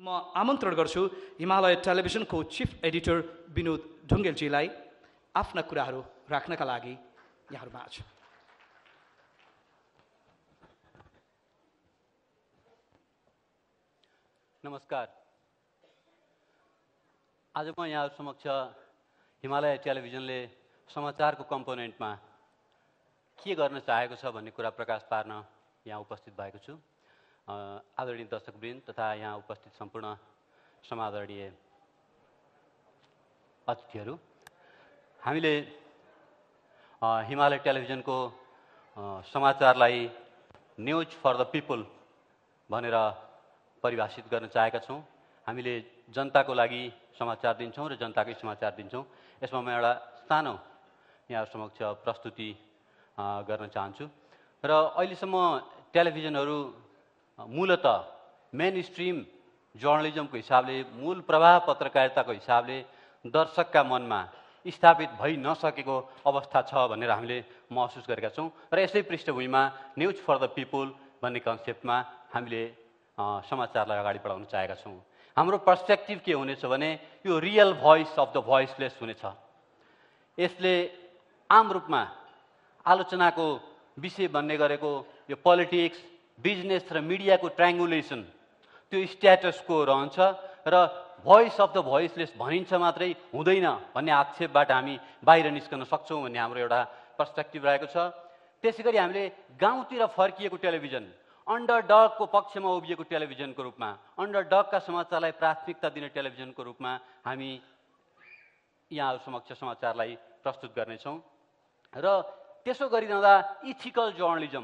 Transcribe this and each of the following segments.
म आमन्त्रण गर्छु हिमालय टेलिभिजनको चिफ एडिटर विनोद ढुङ्गेलजीलाई आफ्ना कुराहरू राख्नका लागि यहाँहरूमाझ। नमस्कार। आज म यहाँ समक्ष हिमालय टेलिभिजनले समाचारको कम्पोनेन्टमा के गर्न चाहेको छ भन्ने कुरा प्रकाश पार्न यहाँ उपस्थित भएको छु। आदरणीय दर्शकवृन्द तथा यहाँ उपस्थित सम्पूर्ण समादरणीय अतिथिहरू, हामीले हिमालय टेलिभिजनको समाचारलाई न्युज फर द पिपल भनेर परिभाषित गर्न चाहेका छौँ। हामीले जनताको लागि समाचार दिन्छौँ र जनताकै समाचार दिन्छौँ। यसमा म एउटा सानो यहाँ समक्ष प्रस्तुति गर्न चाहन्छु। र अहिलेसम्म टेलिभिजनहरू मूलतः मेन स्ट्रिम जर्नलिजमको हिसाबले, मूल प्रवाह पत्रकारिताको हिसाबले दर्शकका मनमा स्थापित भइ नसकेको अवस्था छ भनेर हामीले महसुस गरेका छौँ। र यसै पृष्ठभूमिमा न्युज फर द पिपल भन्ने कन्सेप्टमा हामीले समाचारलाई अगाडि बढाउन चाहेका छौँ। हाम्रो पर्सपेक्टिभ के हुनेछ भने यो real voice of the voiceless हुनेछ। यसले आम रूपमा आलोचनाको विषय बन्ने गरेको यो पोलिटिक्स, बिजनेस र मिडियाको ट्राङ्गुलेसन त्यो स्ट्याटसको रहन्छ र भोइस अफ द भोइसलेस भनिन्छ मात्रै हुँदैन भन्ने आक्षेपबाट हामी बाहिर निस्कन सक्छौँ भन्ने हाम्रो एउटा पर्सपेक्टिभ रहेको छ। त्यसै गरी हामीले गाउँतिर फर्किएको टेलिभिजन, अन्डरडगको पक्षमा उभिएको टेलिभिजनको रूपमा, अन्डरडगका समाचारलाई प्राथमिकता दिने टेलिभिजनको रूपमा हामी यहाँहरू समक्ष समाचारलाई प्रस्तुत गर्नेछौँ। र त्यसो गरिरहँदा इथिकल जर्नलिजम,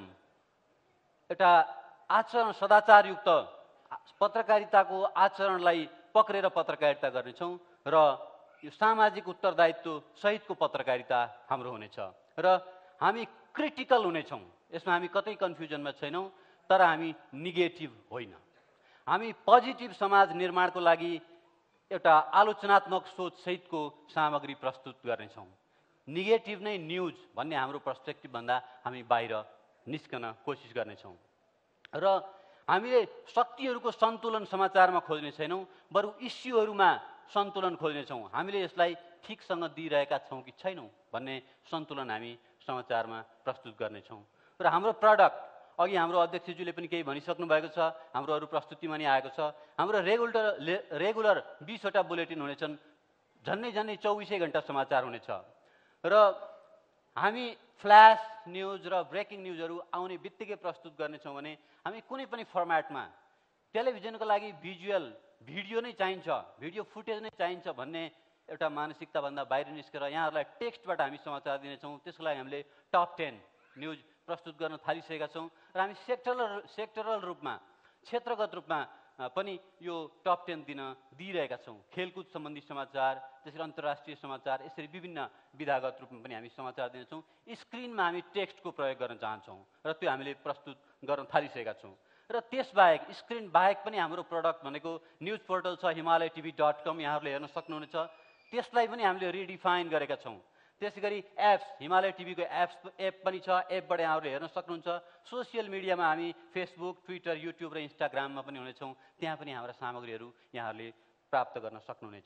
एउटा आचरण सदाचारयुक्त पत्रकारिताको आचरणलाई पक्रेर पत्रकारिता गर्नेछौँ र यो सामाजिक उत्तरदायित्व सहितको पत्रकारिता हाम्रो हुनेछ। र हामी क्रिटिकल हुनेछौँ, यसमा हामी कतै कन्फ्युजनमा छैनौँ, तर हामी निगेटिभ होइन। हामी पोजिटिभ समाज निर्माणको लागि एउटा आलोचनात्मक सोच सहितको सामग्री प्रस्तुत गर्नेछौँ। निगेटिभ नै न्युज भन्ने हाम्रो पर्सपेक्टिभ भन्दा हामी बाहिर निस्कन कोसिस गर्नेछौँ। र हामीले शक्तिहरूको सन्तुलन समाचारमा खोज्ने छैनौँ, बरु इस्युहरूमा सन्तुलन खोज्नेछौँ। हामीले यसलाई ठिकसँग दिइरहेका छौँ कि छैनौँ भन्ने सन्तुलन हामी समाचारमा प्रस्तुत गर्नेछौँ। र हाम्रो प्रडक्ट, अघि हाम्रो अध्यक्षज्यूले पनि केही भनिसक्नु भएको छ, हाम्रो अरू प्रस्तुतिमा नि आएको छ। हाम्रो रेगुलर 20वटा बुलेटिन हुनेछन्, झन्डै 24 घण्टा समाचार हुनेछ। र हामी फ्ल्यास न्युज र ब्रेकिङ न्युजहरू आउने बित्तिकै प्रस्तुत गर्नेछौँ भने हामी कुनै पनि फर्मेटमा टेलिभिजनको लागि भिडियो नै चाहिन्छ, भिडियो फुटेज नै चाहिन्छ भन्ने एउटा मानसिकताभन्दा बाहिर निस्केर यहाँहरूलाई टेक्स्टबाट हामी समाचार दिनेछौँ। त्यसको लागि हामीले टप 10 न्युज प्रस्तुत गर्न थालिसकेका छौँ र हामी सेक्टरल रूपमा, क्षेत्रगत रूपमा पनि यो टप 10 दिइरहेका छौँ। खेलकुद सम्बन्धी समाचार, त्यसरी अन्तर्राष्ट्रिय समाचार, यसरी विभिन्न विधागत रूपमा पनि हामी समाचार दिनेछौँ। स्क्रिनमा हामी टेक्स्टको प्रयोग गर्न चाहन्छौँ र त्यो हामीले प्रस्तुत गर्न थालिसकेका छौँ। र त्यसबाहेक, स्क्रिन बाहेक पनि हाम्रो प्रडक्ट भनेको न्युज पोर्टल छ himalaytv.com, यहाँहरूले हेर्न सक्नुहुनेछ। त्यसलाई पनि हामीले रिडिफाइन गरेका छौँ। त्यसै गरी एप्स, हिमालय टिभीको एप पनि छ, एपबाट यहाँहरूले हेर्न सक्नुहुन्छ। सोसियल मिडियामा हामी फेसबुक, ट्विटर, युट्युब र इन्स्टाग्राममा पनि हुनेछौँ। त्यहाँ पनि हाम्रा सामग्रीहरू यहाँहरूले प्राप्त गर्न सक्नुहुनेछ।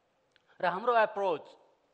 र हाम्रो एप्रोच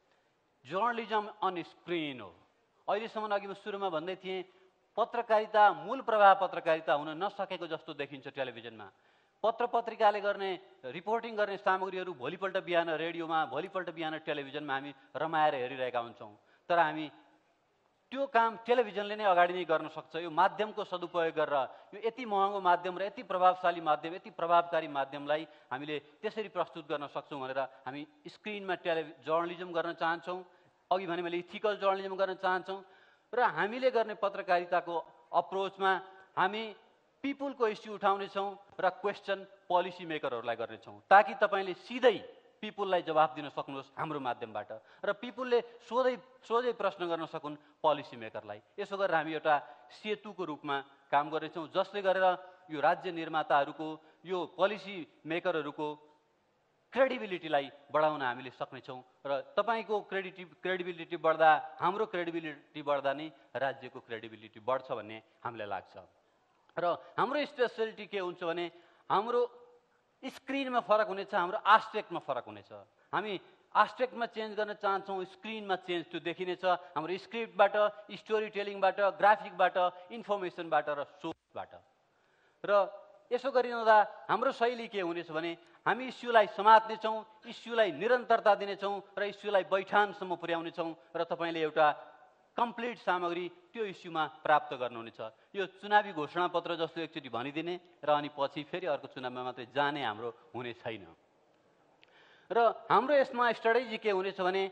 जर्नलिजम अन स्क्रिन हो। अहिलेसम्म अघि म सुरुमा भन्दै थिएँ, पत्रकारिता, मूल प्रवाह पत्रकारिता हुन नसकेको जस्तो देखिन्छ टेलिभिजनमा। पत्रपत्रिकाले गर्ने, रिपोर्टिङ गर्ने सामग्रीहरू भोलिपल्ट बिहान रेडियोमा, भोलिपल्ट बिहान टेलिभिजनमा हामी रमाएर हेरिरहेका हुन्छौँ। तर हामी त्यो काम टेलिभिजनले नै अगाडि नै गर्न सक्छ। यो माध्यमको सदुपयोग गरेर, यो यति महँगो माध्यम र यति प्रभावशाली माध्यम, यति प्रभावकारी माध्यमलाई हामीले त्यसरी प्रस्तुत गर्न सक्छौँ भनेर हामी स्क्रिनमा जर्नलिजम गर्न चाहन्छौँ। अघि भने मैले इथिकल जर्नलिजम गर्न चाहन्छौँ। र हामीले गर्ने पत्रकारिताको अप्रोचमा हामी पिपुलको इस्यु उठाउनेछौँ र क्वेसन पोलिसी मेकरहरूलाई गर्नेछौँ, ताकि तपाईँले सिधै पिपुललाई जवाफ दिन सक्नुहोस् हाम्रो माध्यमबाट र पिपुलले सोझै प्रश्न गर्न सकुन् पोलिसी मेकरलाई। यसो गरेर हामी एउटा सेतुको रूपमा काम गर्नेछौँ, जसले गरेर यो राज्य निर्माताहरूको, यो पोलिसी मेकरहरूको क्रेडिबिलिटीलाई बढाउन हामीले सक्नेछौँ। र तपाईँको क्रेडिबिलिटी बढ्दा, हाम्रो क्रेडिबिलिटी बढ्दा नै राज्यको क्रेडिबिलिटी बढ्छ भन्ने हामीलाई लाग्छ। र हाम्रो स्पेसियालिटी के हुन्छ भने हाम्रो स्क्रिनमा फरक हुनेछ, हाम्रो आस्पेक्टमा फरक हुनेछ। हामी आस्पेक्टमा चेन्ज गर्न चाहन्छौँ, स्क्रिनमा चेन्ज त्यो देखिनेछ। हाम्रो स्क्रिप्टबाट, स्टोरी टेलिङबाट, ग्राफिकबाट, इन्फर्मेसनबाट र सोर्सबाट। र यसो गरिरहँदा हाम्रो शैली के हुनेछ भने हामी इस्युलाई समात्नेछौँ, इस्युलाई निरन्तरता दिनेछौँ र इस्युलाई बैठानसम्म पुर्याउनेछौँ र तपाईँले एउटा कम्प्लिट सामग्री त्यो इस्युमा प्राप्त गर्नुहुनेछ। यो चुनावी घोषणापत्र जस्तो एकचोटि भनिदिने र अनि पछि फेरि अर्को चुनावमा मात्रै जाने हाम्रो हुने छैन। र हाम्रो यसमा स्ट्राटेजी के हुनेछ भने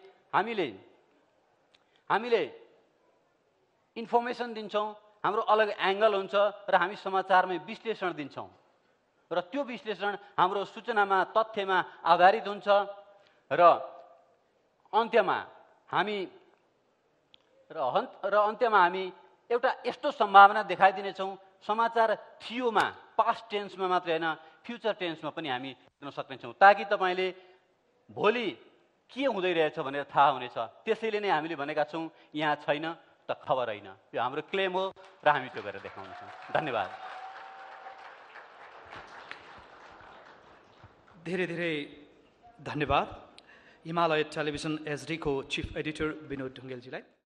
हामीले इन्फर्मेसन दिन्छौँ, हाम्रो अलग एङ्गल हुन्छ र हामी समाचारमै विश्लेषण दिन्छौँ र त्यो विश्लेषण हाम्रो सूचनामा, तथ्यमा आधारित हुन्छ र अन्त्यमा हामी एउटा यस्तो सम्भावना देखाइदिनेछौँ, समाचार थियोमा, पास्ट टेन्समा मात्रै होइन, फ्युचर टेन्समा पनि हामी हेर्न सक्नेछौँ, ताकि तपाईँले भोलि के हुँदै रहेछ भनेर थाहा हुनेछ। त्यसैले नै हामीले भनेका छौँ यहाँ छैन त खबर होइन। यो हाम्रो क्लेम हो र हामी त्यो गरेर देखाउनेछौँ। धन्यवाद। धेरै धेरै धन्यवाद हिमालय टेलिभिजन एचडीको चिफ एडिटर विनोद ढुङ्गेलजीलाई।